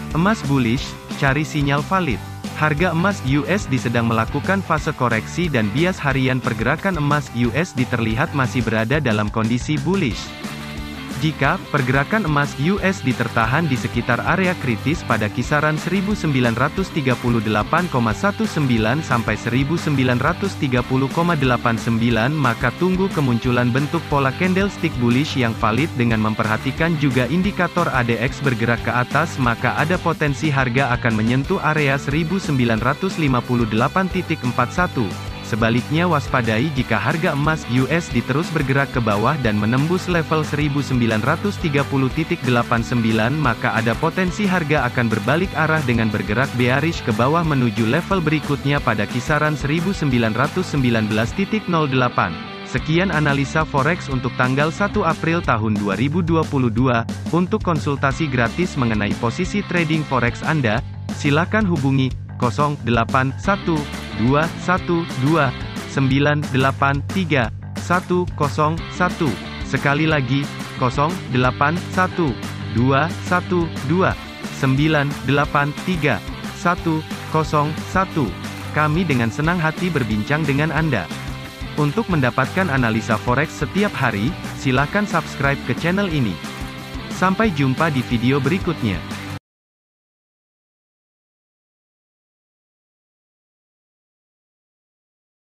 Emas bullish, cari sinyal valid. Harga emas USD sedang melakukan fase koreksi dan bias harian pergerakan emas USD terlihat masih berada dalam kondisi bullish. Jika pergerakan emas USD tertahan di sekitar area kritis pada kisaran 1938,19 sampai 1930,89, maka tunggu kemunculan bentuk pola candlestick bullish yang valid dengan memperhatikan juga indikator ADX bergerak ke atas, maka ada potensi harga akan menyentuh area 1958.41. Sebaliknya waspadai jika harga emas USD terus bergerak ke bawah dan menembus level 1930.89, maka ada potensi harga akan berbalik arah dengan bergerak bearish ke bawah menuju level berikutnya pada kisaran 1919.08. Sekian analisa forex untuk tanggal 1 April tahun 2022. Untuk konsultasi gratis mengenai posisi trading forex Anda, silakan hubungi 081212983101. Sekali lagi, 081212983101. Kami dengan senang hati berbincang dengan Anda. Untuk mendapatkan analisa forex setiap hari, silakan subscribe ke channel ini. Sampai jumpa di video berikutnya.